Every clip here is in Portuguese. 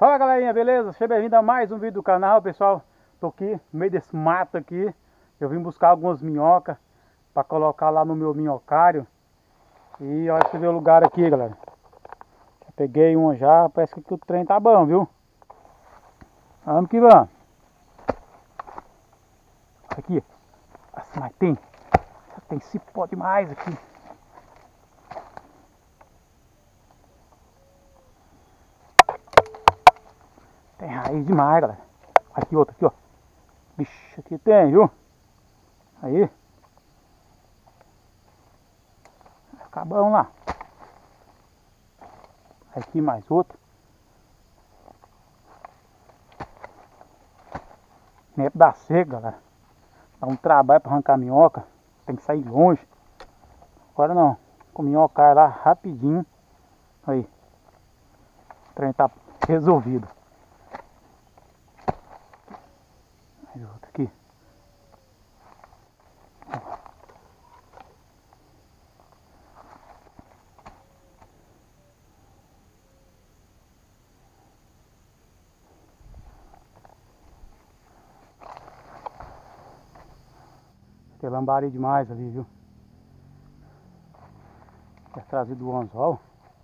Fala galerinha, beleza? Seja bem-vindo a mais um vídeo do canal, pessoal. Tô aqui no meio desse mato aqui. Eu vim buscar algumas minhocas para colocar lá no meu minhocário. E olha, você vê o lugar aqui, galera. Já peguei uma já, parece que o trem tá bom, viu? Vamos que vamos. Aqui, assim, mas tem cipó demais aqui. Tem raiz demais, galera. Aqui outra, aqui ó. Bicho, aqui tem, viu? Aí. Vai ficar bom lá. Aqui mais outra. Neto da seca, galera. Dá um trabalho para arrancar a minhoca. Tem que sair longe. Agora não. Com minhoca lá rapidinho. Aí. O trem tá resolvido. Mais outra aqui. Tem lambari demais ali, viu? Quer trazer do anzol.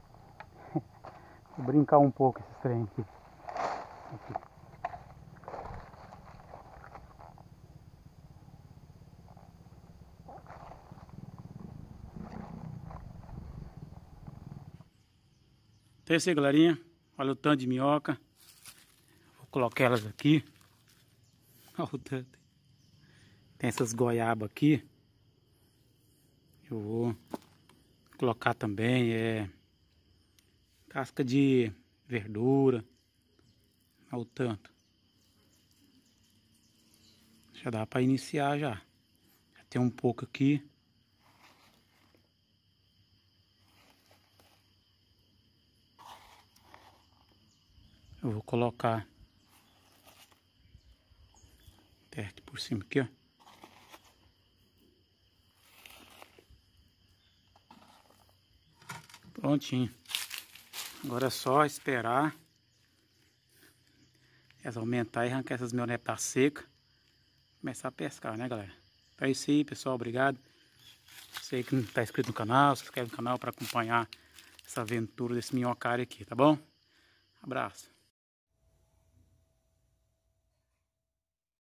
Vou brincar um pouco esses trem aqui. Então é isso aí, galerinha. Olha o tanto de minhoca. Vou colocar elas aqui. Olha o tanto. Tem essas goiabas aqui. Eu vou colocar também casca de verdura. Olha o tanto. Já dá para iniciar já. Já tem um pouco aqui. Eu vou colocar perto por cima aqui, ó. Prontinho. Agora é só esperar elas aumentar e arrancar essas minhonetas secas. Começar a pescar, né, galera? Então é isso aí, pessoal. Obrigado. Você que não está inscrito no canal, se inscreve no canal para acompanhar essa aventura desse minhocário aqui, tá bom? Abraço.